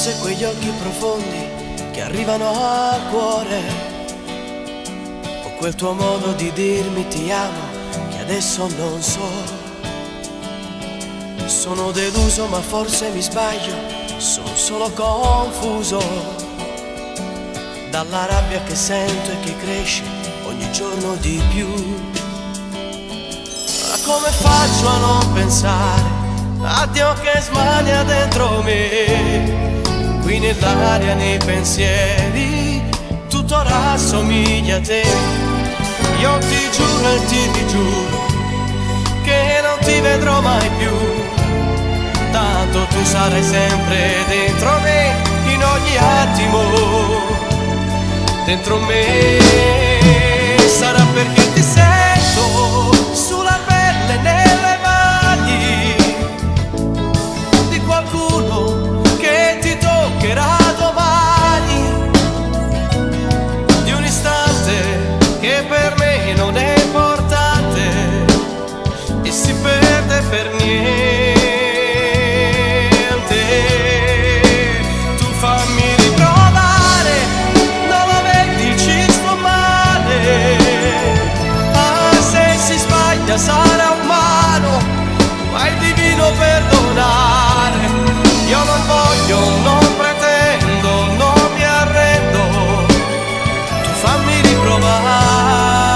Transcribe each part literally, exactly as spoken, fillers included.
Forse quegli occhi profondi che arrivano al cuore, o quel tuo modo di dirmi ti amo che adesso non so. Sono deluso ma forse mi sbaglio, sono solo confuso dalla rabbia che sento e che cresce ogni giorno di più. Ma come faccio a non pensare a Dio che smania dentro me? Qui nell'aria, nei pensieri, tutto rassomiglia a te. Io ti giuro e ti rigiuro che non ti vedrò mai più, tanto tu sarai sempre dentro me, in ogni attimo dentro me. Sarà perché ti sento sulla pelle, nelle mani di qualcuno che ti toccherà domani, di un istante che per me non è importante e si perde per niente. Tu fammi riprovare, non lo vedi, ci sto male. Ah, se si sbaglia sarà umano, ma è divino perdonare. Io non voglio, non pretendo, non mi arrendo. Tu fammi riprovare.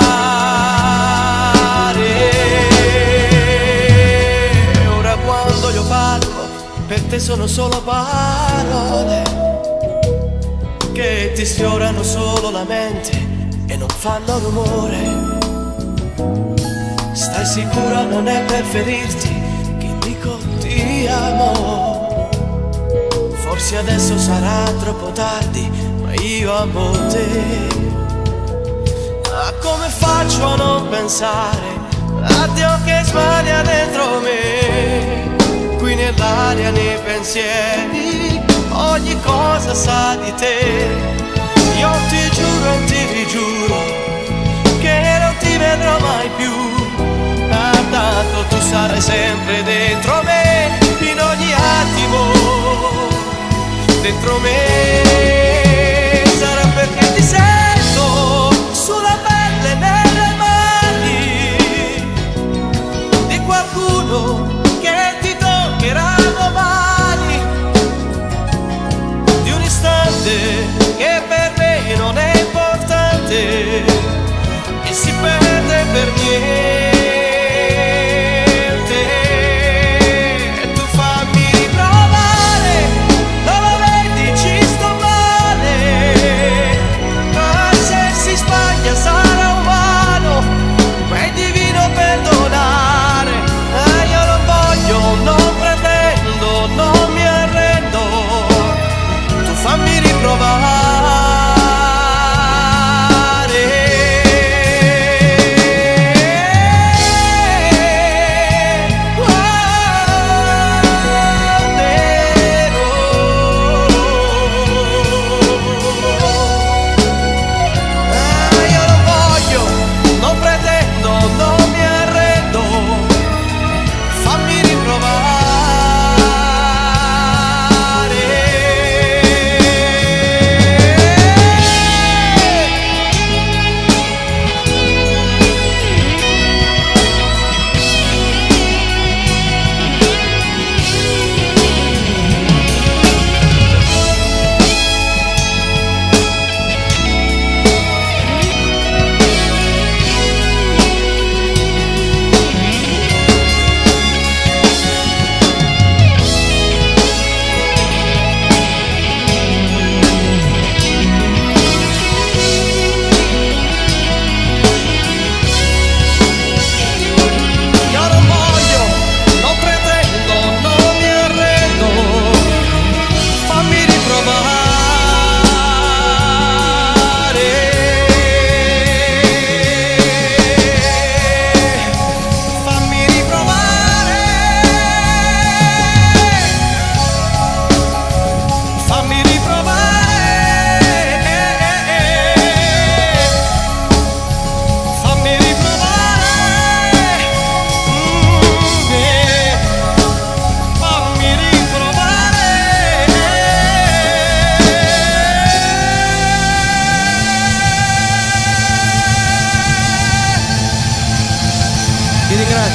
Ora quando io parlo, per te sono solo parole che ti sfiorano solo la mente e non fanno rumore. Stai sicura, non è per ferirti che dico ti amo. Forse adesso sarà troppo tardi, ma io amo te. Ma come faccio a non pensare a Dio che smania dentro me? Qui nell'aria, nei pensieri, ogni cosa sa di te. Io ti giuro e ti rigiuro che non ti vedrò mai più, ma tanto tu sarai sempre dentro me, in ogni attimo dentro me. Sarà perché ti sento sulla pelle, nelle mani di qualcuno che ti toccherà domani, di un istante che per me non è importante e si perde per niente. Tu fammi riprovare, non lo vedi, ci sto male.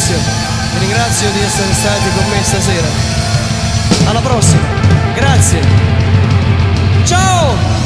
ringrazio, vi ringrazio di essere stati con me stasera. Alla prossima, grazie. Ciao!